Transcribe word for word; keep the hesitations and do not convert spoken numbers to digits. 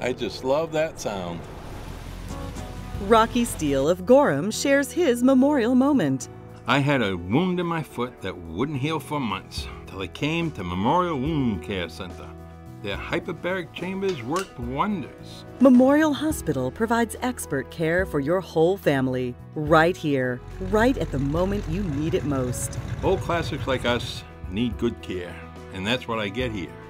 I just love that sound. Rocky Steele of Gorham shares his memorial moment. I had a wound in my foot that wouldn't heal for months till I came to Memorial Wound Care Center. Their hyperbaric chambers worked wonders. Memorial Hospital provides expert care for your whole family, right here, right at the moment you need it most. Old classics like us need good care, and that's what I get here.